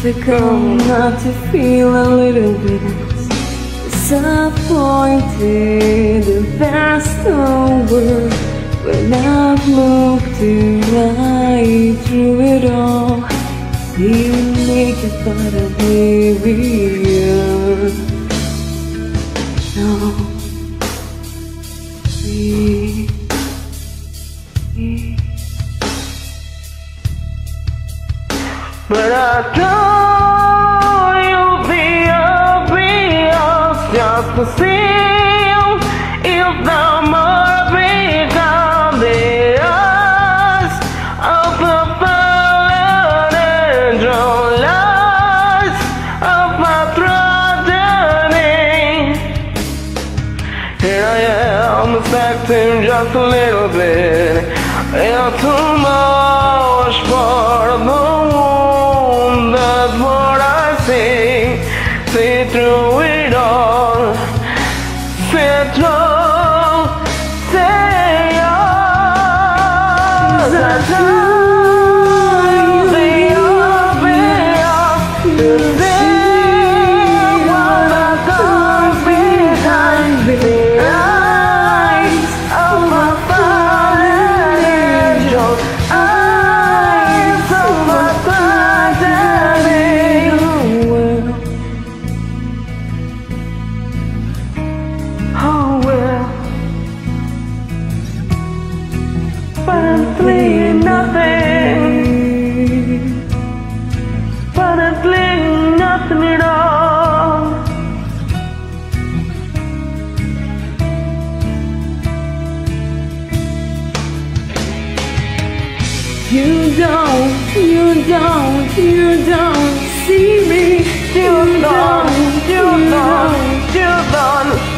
difficult not to feel a little bit disappointed. The past over when I've looked right through it all. You make it but oblivion. No, but I know you'll be obvious just to see if the more become the eyes of the fallen angel, lies of my tragedy. Here I am, expecting just a little bit, and too much for the see through it all, see through, say all. That's how they obvious to see what comes behind the eyes of my fallen angel, eyes of my tragedy. Apparently nothing, apparently nothing at all. You don't see me. You don't